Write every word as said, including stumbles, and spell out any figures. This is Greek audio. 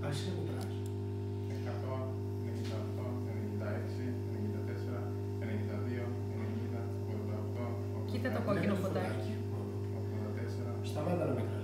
Άρχισε να μετράς. εκατό, ενενήντα οκτώ, ενενήντα έξι, ενενήντα τέσσερα, ενενήντα δύο, ενενήντα, ογδόντα οκτώ, Κοίτα το κόκκινο φωτάκι. ογδόντα τέσσερα. Σταμάτα να μετράς.